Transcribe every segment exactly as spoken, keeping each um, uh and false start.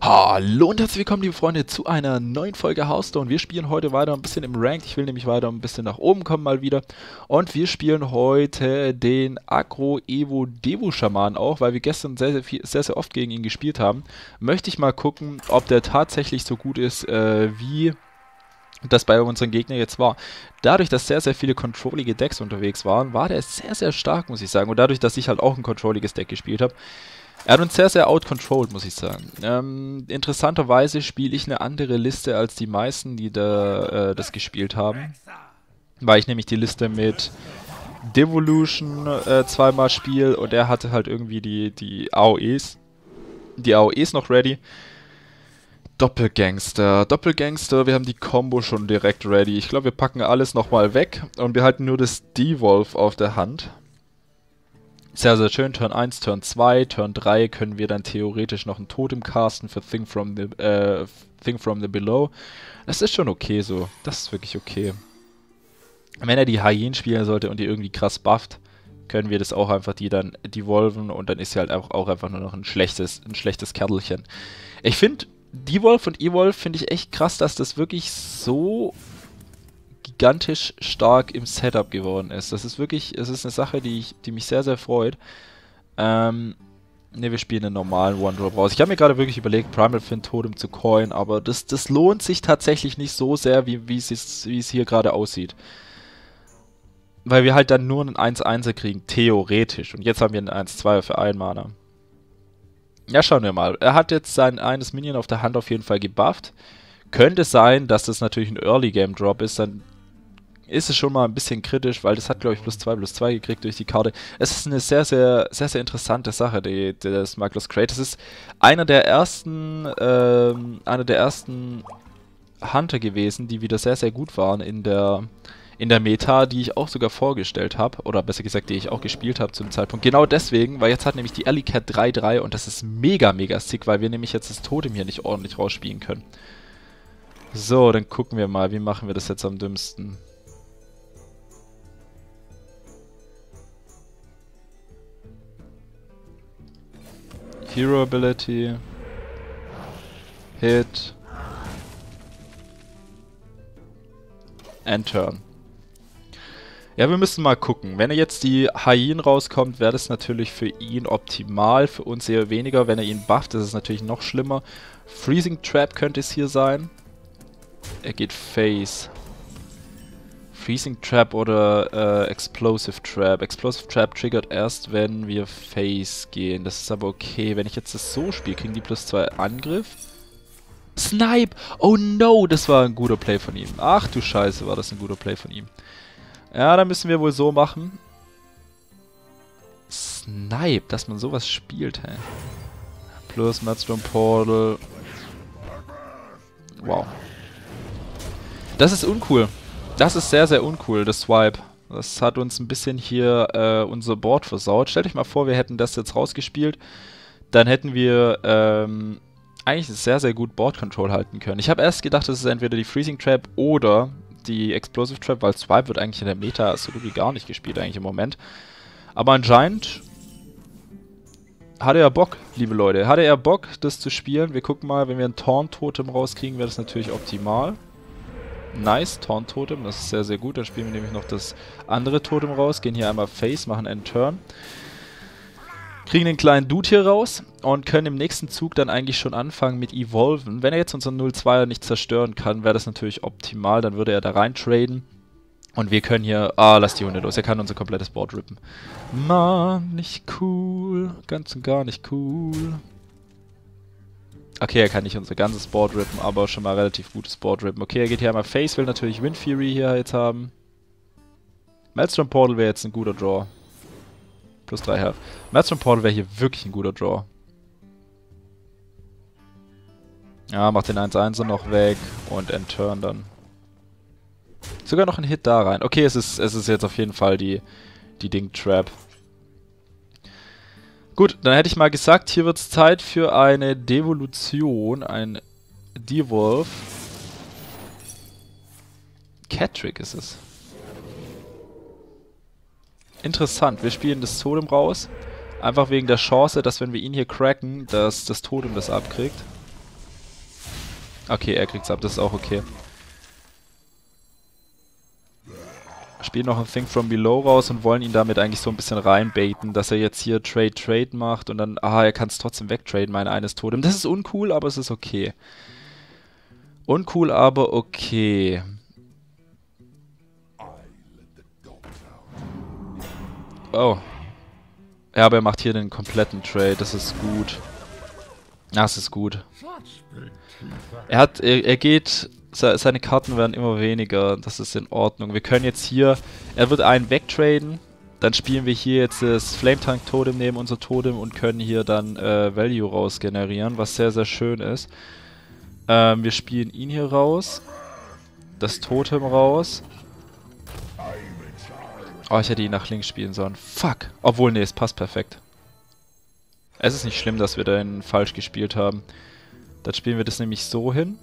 Hallo und herzlich willkommen, liebe Freunde, zu einer neuen Folge Hearthstone. Wir spielen heute weiter ein bisschen im Ranked. Ich will nämlich weiter ein bisschen nach oben kommen mal wieder. Und wir spielen heute den Agro Evo Devo Schaman auch, weil wir gestern sehr, sehr, viel, sehr, sehr oft gegen ihn gespielt haben. Möchte ich mal gucken, ob der tatsächlich so gut ist, äh, wie das bei unseren Gegnern jetzt war. Dadurch, dass sehr, sehr viele controllige Decks unterwegs waren, war der sehr, sehr stark, muss ich sagen. Und dadurch, dass ich halt auch ein controlliges Deck gespielt habe, er hat uns sehr, sehr outcontrolled, muss ich sagen. Ähm, interessanterweise spiele ich eine andere Liste als die meisten, die da äh, das gespielt haben. Weil ich nämlich die Liste mit Devolution äh, zweimal spiele und er hatte halt irgendwie die, die A O Es. Die A O Es noch ready. Doppelgangster, Doppelgangster, wir haben die Combo schon direkt ready. Ich glaube, wir packen alles nochmal weg und wir halten nur das Devolve auf der Hand. Sehr, sehr schön. Turn eins, Turn zwei, Turn drei können wir dann theoretisch noch ein Totem casten für Thing from the, äh, Thing from the Below. Das ist schon okay so. Das ist wirklich okay. Wenn er die Hyänen spielen sollte und die irgendwie krass bufft, können wir das auch einfach die dann devolven und dann ist sie halt auch, auch einfach nur noch ein schlechtes, ein schlechtes Kerlchen. Ich finde, Devolve und Evolve finde ich echt krass, dass das wirklich so gigantisch stark im Setup geworden ist. Das ist wirklich, es ist eine Sache, die, ich, die mich sehr, sehr freut. Ähm, ne, wir spielen einen normalen One-Drop raus. Ich habe mir gerade wirklich überlegt, Primal Fin Totem zu coin, aber das, das lohnt sich tatsächlich nicht so sehr, wie, wie, es, wie es hier gerade aussieht. Weil wir halt dann nur einen eins einser kriegen, theoretisch. Und jetzt haben wir einen eins zweier für ein Mana. Ja, schauen wir mal. Er hat jetzt sein eines Minion auf der Hand auf jeden Fall gebufft. Könnte sein, dass das natürlich ein Early-Game-Drop ist, dann ist es schon mal ein bisschen kritisch, weil das hat, glaube ich, plus zwei, plus zwei gekriegt durch die Karte. Es ist eine sehr, sehr, sehr, sehr interessante Sache, die, die das Magnus Crate. Das ist einer der ersten, ähm, einer der ersten Hunter gewesen, die wieder sehr, sehr gut waren in der, in der Meta, die ich auch sogar vorgestellt habe, oder besser gesagt, die ich auch gespielt habe zu dem Zeitpunkt. Genau deswegen, weil jetzt hat nämlich die Alley Cat drei drei und das ist mega, mega sick, weil wir nämlich jetzt das Totem hier nicht ordentlich rausspielen können. So, dann gucken wir mal, wie machen wir das jetzt am dümmsten. Hero Ability. Hit. And Turn. Ja, wir müssen mal gucken. Wenn er jetzt die Hyänen rauskommt, wäre das natürlich für ihn optimal, für uns eher weniger. Wenn er ihn bufft, ist es natürlich noch schlimmer. Freezing Trap könnte es hier sein. Er geht Face. Freezing Trap oder äh, Explosive Trap. Explosive Trap triggert erst, wenn wir Face gehen. Das ist aber okay. Wenn ich jetzt das so spiele, kriegen die plus zwei Angriff. Snipe! Oh no, das war ein guter Play von ihm. Ach du Scheiße, war das ein guter Play von ihm. Ja, dann müssen wir wohl so machen. Snipe, dass man sowas spielt, hä. Plus Maelstrom Portal. Wow. Das ist uncool. Das ist sehr, sehr uncool, das Swipe. Das hat uns ein bisschen hier äh, unser Board versaut. Stellt euch mal vor, wir hätten das jetzt rausgespielt. Dann hätten wir ähm, eigentlich sehr, sehr gut Board Control halten können. Ich habe erst gedacht, das ist entweder die Freezing Trap oder die Explosive Trap, weil Swipe wird eigentlich in der Meta so gut wie gar nicht gespielt eigentlich im Moment. Aber anscheinend hatte er Bock, liebe Leute. Hatte er Bock, das zu spielen. Wir gucken mal, wenn wir ein Taunt-Totem rauskriegen, wäre das natürlich optimal. Nice, Taunt-Totem, das ist sehr, sehr gut. Dann spielen wir nämlich noch das andere Totem raus. Gehen hier einmal Face, machen einen Turn. Kriegen den kleinen Dude hier raus und können im nächsten Zug dann eigentlich schon anfangen mit Evolven. Wenn er jetzt unseren null zweier nicht zerstören kann, wäre das natürlich optimal. Dann würde er da rein traden. Und wir können hier... Ah, lass die Hunde los. Er kann unser komplettes Board rippen. Mann, nicht cool. Ganz und gar nicht cool. Okay, er kann nicht unser ganzes Board rippen, aber schon mal relativ gutes Board rippen. Okay, er geht hier einmal Face, will natürlich Wind Fury hier jetzt haben. Maelstrom Portal wäre jetzt ein guter Draw. Plus drei Health. Maelstrom Portal wäre hier wirklich ein guter Draw. Ja, macht den eins einser noch weg und End-Turn dann. Sogar noch ein Hit da rein. Okay, es ist, es ist jetzt auf jeden Fall die, die Ding-Trap. Gut, dann hätte ich mal gesagt, hier wird es Zeit für eine Devolution, ein Devolve. Cat-Trick ist es. Interessant, wir spielen das Totem raus. Einfach wegen der Chance, dass wenn wir ihn hier cracken, dass das Totem das abkriegt. Okay, er kriegt's ab, das ist auch okay. Spielen noch ein Think from Below raus und wollen ihn damit eigentlich so ein bisschen reinbaiten, dass er jetzt hier Trade Trade macht und dann, ah, er kann es trotzdem wegtraden, mein eines Totem. Das ist uncool, aber es ist okay. Uncool, aber okay. Oh. Ja, aber er macht hier den kompletten Trade, das ist gut. Das ist gut. Er hat, er, er geht, seine Karten werden immer weniger, das ist in Ordnung. Wir können jetzt hier, er wird einen wegtraden, dann spielen wir hier jetzt das Flametank Totem neben unser Totem und können hier dann äh, Value raus generieren, was sehr, sehr schön ist. Ähm, wir spielen ihn hier raus, das Totem raus. Oh, ich hätte ihn nach links spielen sollen. Fuck. Obwohl, nee, es passt perfekt. Es ist nicht schlimm, dass wir den falsch gespielt haben. Dann spielen wir das nämlich so hin.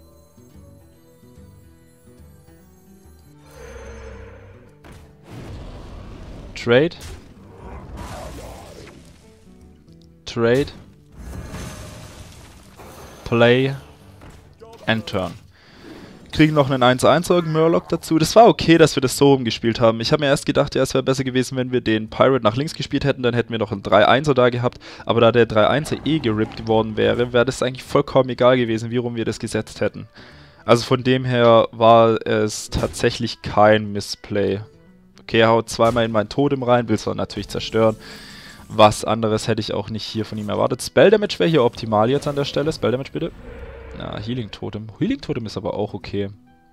Trade. Trade. Play. And turn. Kriegen noch einen eins eins Murloc dazu. Das war okay, dass wir das so rumgespielt haben. Ich habe mir erst gedacht, ja, es wäre besser gewesen, wenn wir den Pirate nach links gespielt hätten, dann hätten wir noch einen drei einser da gehabt. Aber da der drei einser eh gerippt geworden wäre, wäre das eigentlich vollkommen egal gewesen, wie rum wir das gesetzt hätten. Also von dem her war es tatsächlich kein Missplay. Okay, er haut zweimal in mein Totem rein, will es natürlich zerstören. Was anderes hätte ich auch nicht hier von ihm erwartet. Spell Damage wäre hier optimal jetzt an der Stelle. Spell Damage bitte. Ja, Healing Totem. Healing Totem ist aber auch okay.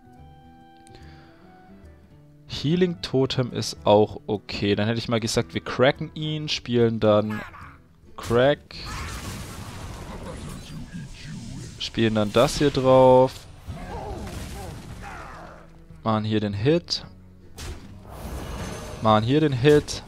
Healing Totem ist auch okay. Dann hätte ich mal gesagt, wir cracken ihn, spielen dann Crack. Spielen dann das hier drauf. Machen hier den Hit. Machen hier den Hit.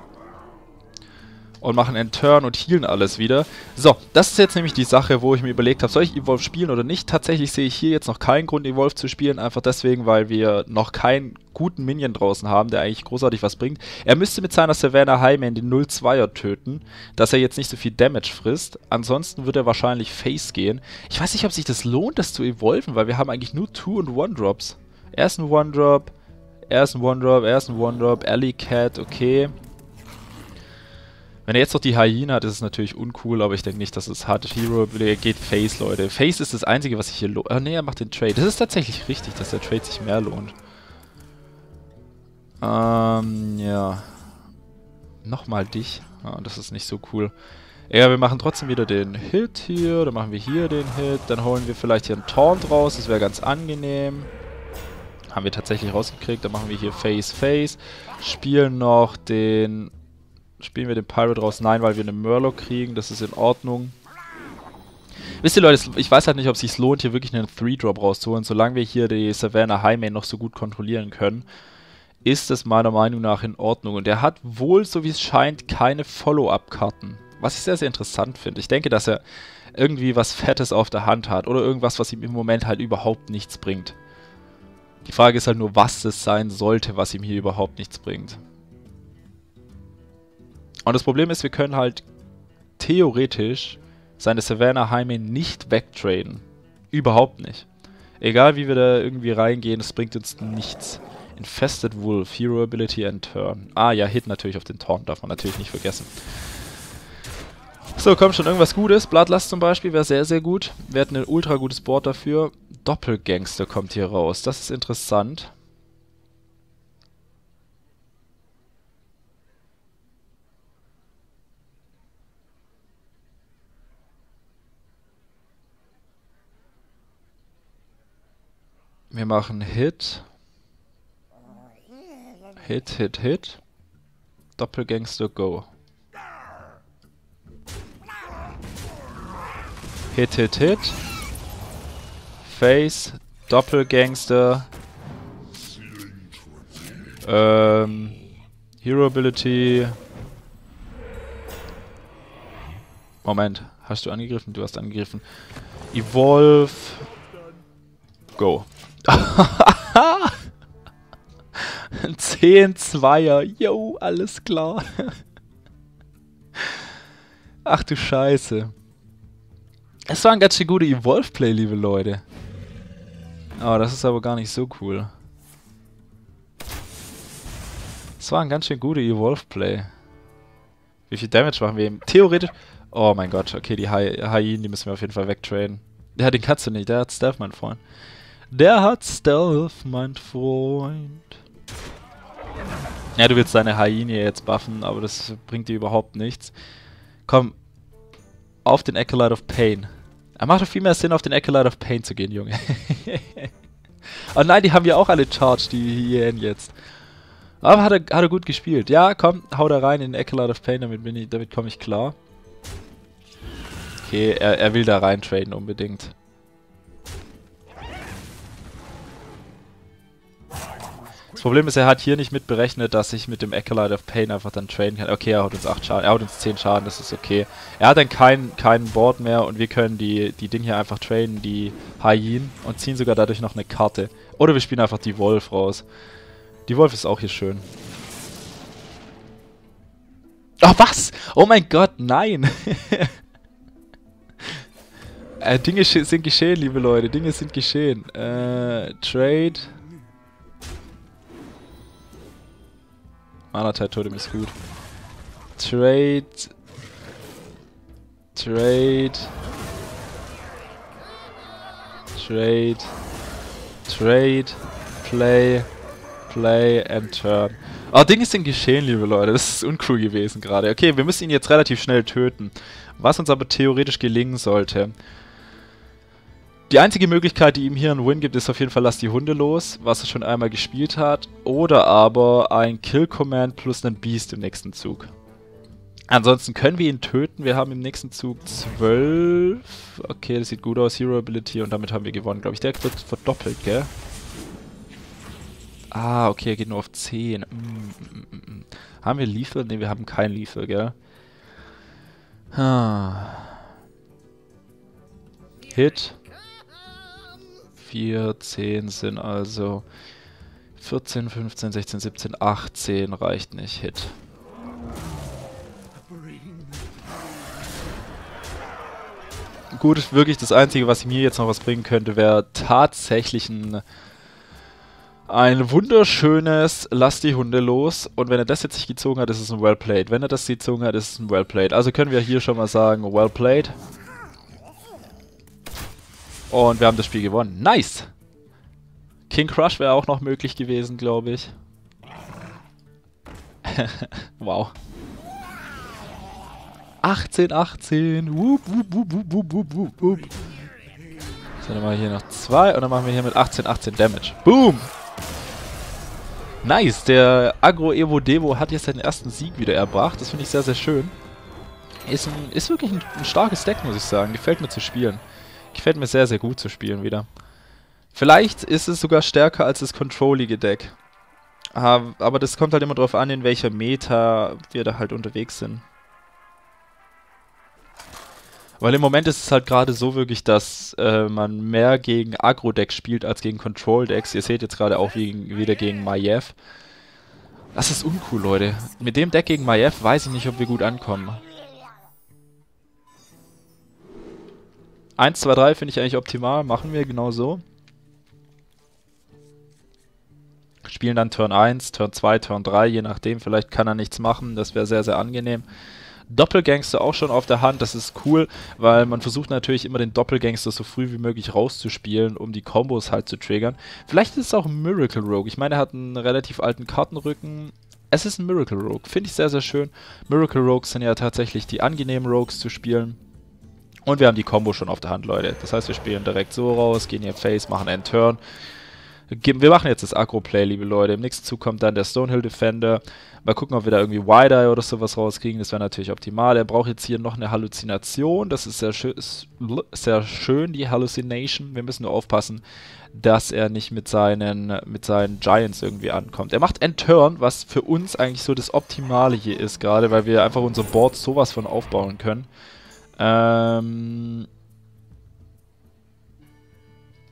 Und machen einen Turn und healen alles wieder. So, das ist jetzt nämlich die Sache, wo ich mir überlegt habe, soll ich Evolve spielen oder nicht? Tatsächlich sehe ich hier jetzt noch keinen Grund, Evolve zu spielen, einfach deswegen, weil wir noch keinen guten Minion draußen haben, der eigentlich großartig was bringt. Er müsste mit seiner Savannah Highman den null zweier töten, dass er jetzt nicht so viel Damage frisst. Ansonsten wird er wahrscheinlich Face gehen. Ich weiß nicht, ob sich das lohnt, das zu evolven, weil wir haben eigentlich nur Two- und One-Drops. Er ist ein One-Drop, er ist ein One-Drop, er ist ein One-Drop, Alley Cat, okay. Wenn er jetzt noch die Hyena hat, ist es natürlich uncool, aber ich denke nicht, dass es hat. Hero geht Face, Leute. Face ist das Einzige, was sich hier lohnt. Ah, ne, er macht den Trade. Das ist tatsächlich richtig, dass der Trade sich mehr lohnt. Ähm, ja. Nochmal dich. Ah, das ist nicht so cool. Ja, wir machen trotzdem wieder den Hit hier. Dann machen wir hier den Hit. Dann holen wir vielleicht hier einen Taunt raus. Das wäre ganz angenehm. Haben wir tatsächlich rausgekriegt. Dann machen wir hier Face, Face. Spielen noch den... Spielen wir den Pirate raus? Nein, weil wir einen Murloc kriegen. Das ist in Ordnung. Wisst ihr, Leute, ich weiß halt nicht, ob es sich lohnt, hier wirklich einen drei Drop rauszuholen. Solange wir hier die Savannah Highman noch so gut kontrollieren können, ist es meiner Meinung nach in Ordnung. Und er hat wohl, so wie es scheint, keine Follow-up-Karten. Was ich sehr, sehr interessant finde. Ich denke, dass er irgendwie was Fettes auf der Hand hat. Oder irgendwas, was ihm im Moment halt überhaupt nichts bringt. Die Frage ist halt nur, was es sein sollte, was ihm hier überhaupt nichts bringt. Und das Problem ist, wir können halt theoretisch seine Savannah Highman nicht wegtraden. Überhaupt nicht. Egal wie wir da irgendwie reingehen, es bringt uns nichts. Infested Wolf, Hero Ability and Turn. Ah ja, Hit natürlich auf den Taunt, darf man natürlich nicht vergessen. So, kommt schon irgendwas Gutes. Bloodlust zum Beispiel wäre sehr, sehr gut. Wir hätten ein ultra gutes Board dafür. Doppelgangster kommt hier raus. Das ist interessant. Wir machen Hit. Hit, Hit, Hit. Doppelgangster, Go. Hit, Hit, Hit. Face. Doppelgangster. Ähm. Hero Ability. Moment. Hast du angegriffen? Du hast angegriffen. Evolve. Go. Ein zehn Zweier. Yo, alles klar. Ach du Scheiße. Es war ein ganz schön guter Evolve-Play, liebe Leute. Aber das ist aber gar nicht so cool. Es war ein ganz schön guter Evolve-Play. Wie viel Damage machen wir ihm? Theoretisch... Oh mein Gott, okay, die Hyänen, die müssen wir auf jeden Fall wegtraden. Ja, den kannst du nicht, der hat Stealth, mein Freund. Der hat Stealth, mein Freund. Ja, du willst deine Hyäne jetzt buffen, aber das bringt dir überhaupt nichts. Komm, auf den Acolyte of Pain. Er macht doch viel mehr Sinn, auf den Acolyte of Pain zu gehen, Junge. Oh nein, die haben ja auch alle Charge, die Hyänen jetzt. Aber hat er, hat er gut gespielt. Ja, komm, hau da rein in den Acolyte of Pain, damit, bin ich, damit komme ich klar. Okay, er, er will da rein traden unbedingt. Das Problem ist, er hat hier nicht mitberechnet, dass ich mit dem Acolyte of Pain einfach dann traden kann. Okay, er haut uns acht Schaden, er haut uns zehn Schaden, das ist okay. Er hat dann kein, kein Board mehr und wir können die, die Dinge hier einfach traden, die Hyänen, und ziehen sogar dadurch noch eine Karte. Oder wir spielen einfach die Wolf raus. Die Wolf ist auch hier schön. Oh, was? Oh mein Gott, nein! äh, Dinge sind geschehen, liebe Leute, Dinge sind geschehen. Äh, Trade... Mana-Tide Totem ist gut. Trade. Trade. Trade. Trade. Play. Play and turn. Oh, Dinge sind geschehen, liebe Leute. Das ist uncool gewesen gerade. Okay, wir müssen ihn jetzt relativ schnell töten. Was uns aber theoretisch gelingen sollte. Die einzige Möglichkeit, die ihm hier einen Win gibt, ist auf jeden Fall, lass die Hunde los, was er schon einmal gespielt hat. Oder aber ein Kill-Command plus einen Beast im nächsten Zug. Ansonsten können wir ihn töten. Wir haben im nächsten Zug zwölf. Okay, das sieht gut aus. Hero Ability und damit haben wir gewonnen, glaube ich. Der wird verdoppelt, gell? Ah, okay, er geht nur auf zehn. Mm, mm, mm, mm. Haben wir Lethal? Ne, wir haben kein Lethal, gell? Ah. Hit. vier, zehn sind also vierzehn, fünfzehn, sechzehn, siebzehn, achtzehn reicht nicht. Hit. Gut, ist wirklich das Einzige, was mir jetzt noch was bringen könnte, wäre tatsächlich ein, ein wunderschönes Lass die Hunde los. Und wenn er das jetzt nicht gezogen hat, ist es ein Well Played. Wenn er das gezogen hat, ist es ein Well Played. Also können wir hier schon mal sagen, Well Played. Und wir haben das Spiel gewonnen. Nice! King Crush wäre auch noch möglich gewesen, glaube ich. Wow. achtzehn, achtzehn. Wup, wup, wup, wup, wup, wup, wup. So, dann machen wir hier noch zwei und dann machen wir hier mit achtzehn, achtzehn Damage. Boom! Nice! Der Agro Evo Devo hat jetzt seinen ersten Sieg wieder erbracht. Das finde ich sehr, sehr schön. Ist, ein, ist wirklich ein, ein starkes Deck, muss ich sagen. Gefällt mir zu spielen. Gefällt mir sehr, sehr gut zu spielen wieder. Vielleicht ist es sogar stärker als das controllige Deck. Aber das kommt halt immer drauf an, in welcher Meta wir da halt unterwegs sind. Weil im Moment ist es halt gerade so wirklich, dass äh, man mehr gegen Agro-Decks spielt als gegen Control-Decks. Ihr seht jetzt gerade auch wie, wieder gegen Maiev. Das ist uncool, Leute. Mit dem Deck gegen Maiev weiß ich nicht, ob wir gut ankommen. eins, zwei, drei finde ich eigentlich optimal. Machen wir genau so. Spielen dann Turn eins, Turn zwei, Turn drei, je nachdem. Vielleicht kann er nichts machen. Das wäre sehr, sehr angenehm. Doppelgangster auch schon auf der Hand. Das ist cool, weil man versucht natürlich immer den Doppelgangster so früh wie möglich rauszuspielen, um die Kombos halt zu triggern. Vielleicht ist es auch ein Miracle Rogue. Ich meine, er hat einen relativ alten Kartenrücken. Es ist ein Miracle Rogue. Finde ich sehr, sehr schön. Miracle Rogues sind ja tatsächlich die angenehmen Rogues zu spielen. Und wir haben die Combo schon auf der Hand, Leute. Das heißt, wir spielen direkt so raus, gehen hier Face, machen einen Turn. Wir machen jetzt das Agro-Play, liebe Leute. Im nächsten Zug kommt dann der Stonehill Defender. Mal gucken, ob wir da irgendwie Wide-Eye oder sowas rauskriegen. Das wäre natürlich optimal. Er braucht jetzt hier noch eine Halluzination. Das ist sehr, schön, ist sehr schön, die Hallucination. Wir müssen nur aufpassen, dass er nicht mit seinen, mit seinen Giants irgendwie ankommt. Er macht End-Turn, was für uns eigentlich so das Optimale hier ist gerade, weil wir einfach unser Board sowas von aufbauen können. Ähm...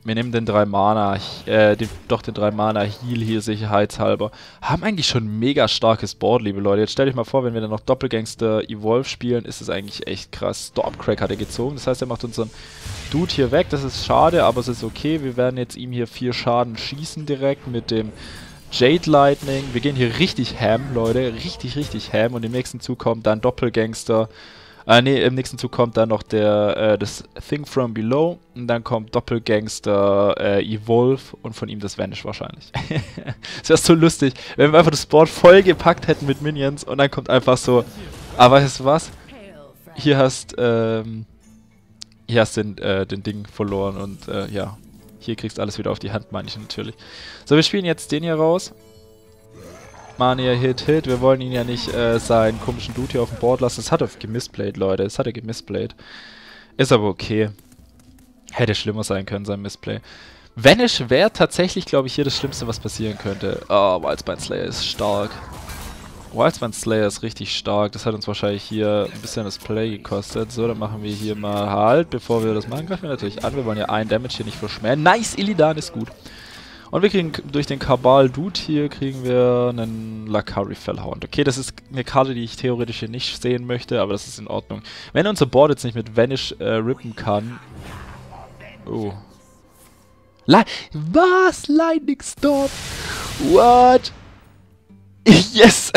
Wir nehmen den drei Mana, äh, den, doch den drei Mana Heal hier sicherheitshalber. Haben eigentlich schon ein mega starkes Board, liebe Leute. Jetzt stellt euch mal vor, wenn wir dann noch Doppelgangster Evolve spielen, ist es eigentlich echt krass. Stormcrack hat er gezogen, das heißt, er macht unseren Dude hier weg. Das ist schade, aber es ist okay. Wir werden jetzt ihm hier vier Schaden schießen direkt mit dem Jade Lightning. Wir gehen hier richtig ham, Leute. Richtig, richtig ham. Und im nächsten Zug kommt dann Doppelgangster. Äh, ne, im nächsten Zug kommt dann noch der, äh, das Thing from Below. Und dann kommt Doppelgangster äh, Evolve und von ihm das Vanish wahrscheinlich. Das wäre so lustig, wenn wir einfach das Board vollgepackt hätten mit Minions und dann kommt einfach so, aber weißt du was? Hier hast, ähm, hier hast du den, äh, den Ding verloren und äh, ja. Hier kriegst du alles wieder auf die Hand, meine ich natürlich. So, wir spielen jetzt den hier raus. Mania Hit, Hit. Wir wollen ihn ja nicht äh, seinen komischen Dude hier auf dem Board lassen. Das hat er gemisplayed, Leute. Das hat er gemisplayed. Ist aber okay. Hätte schlimmer sein können, sein Missplay. Vanish wäre tatsächlich, glaube ich, hier das Schlimmste, was passieren könnte. Oh, Wildspine Slayer ist stark. Wildspine Slayer ist richtig stark. Das hat uns wahrscheinlich hier ein bisschen das Play gekostet. So, dann machen wir hier mal halt, bevor wir das machen, greifen wir natürlich an. Wir wollen ja einen Damage hier nicht verschmähen. Nice, Illidan ist gut. Und wir kriegen durch den Kabal Dude hier, kriegen wir einen Lakari Fellhound. Okay, das ist eine Karte, die ich theoretisch hier nicht sehen möchte, aber das ist in Ordnung. Wenn unser Board jetzt nicht mit Vanish äh, rippen kann... Oh. Le Was? Lightning Storm? What? Yes!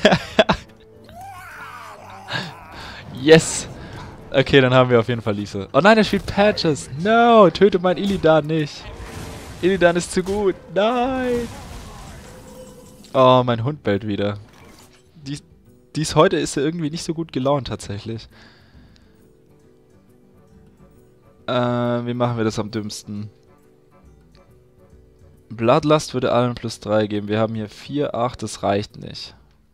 Yes! Okay, dann haben wir auf jeden Fall Lisa. Oh nein, er spielt Patches. No, töte mein Illidan nicht. Illidan ist zu gut. Nein! Oh, mein Hund bellt wieder. Dies, dies heute ist er irgendwie nicht so gut gelaunt tatsächlich. Äh, wie machen wir das am dümmsten? Bloodlust würde allen plus drei geben. Wir haben hier vier, acht, das reicht nicht.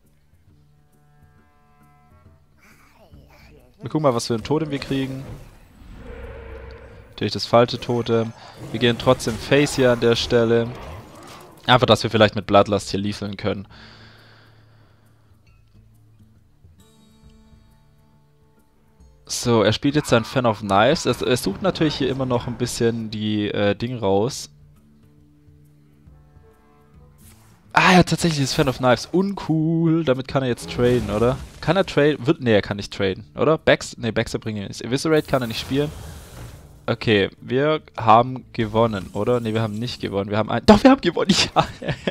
Wir gucken mal, was für ein Totem wir kriegen. Natürlich das falsche Totem. Wir gehen trotzdem Face hier an der Stelle. Einfach, dass wir vielleicht mit Bloodlust hier liefeln können. So, er spielt jetzt sein Fan of Knives. Er, er sucht natürlich hier immer noch ein bisschen die äh, Ding raus. Ah, ja, tatsächlich ist Fan of Knives. Uncool. Damit kann er jetzt traden, oder? Kann er traden? Wird, nee, er kann nicht traden, oder? Backs, nee, Baxter bringen ihn nicht. Eviscerate kann er nicht spielen. Okay, wir haben gewonnen, oder? Ne, wir haben nicht gewonnen. Wir haben ein... Doch, wir haben gewonnen. Ja.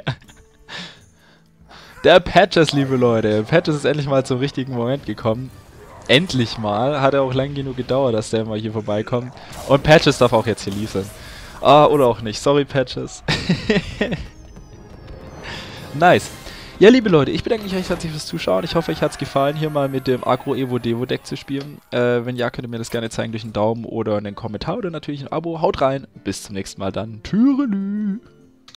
Der Patches, liebe Leute. Patches ist endlich mal zum richtigen Moment gekommen. Endlich mal. Hat er auch lang genug gedauert, dass der mal hier vorbeikommt. Und Patches darf auch jetzt hier liefern. Ah, oder auch nicht. Sorry, Patches. Nice. Ja, liebe Leute, ich bedanke mich recht herzlich fürs Zuschauen. Ich hoffe, euch hat es gefallen, hier mal mit dem Agro Evo Devo Deck zu spielen. Äh, wenn ja, könnt ihr mir das gerne zeigen durch einen Daumen oder einen Kommentar oder natürlich ein Abo. Haut rein. Bis zum nächsten Mal dann. Türelü.